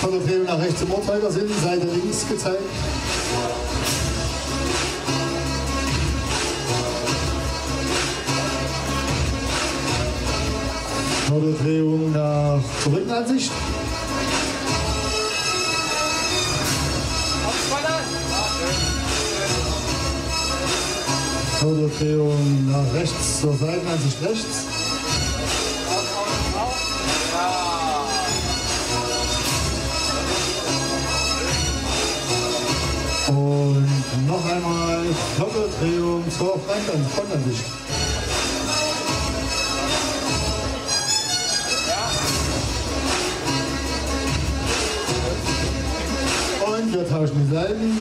Konterdrehung nach rechts im Uhrzeigersinn, Seite links gezeigt. Konterdrehung nach zur Rückenansicht. Konterdrehung nach rechts zur Seitenansicht rechts. Und noch einmal Konterdrehung zur Frontansicht. Und wir tauschen die Seiten.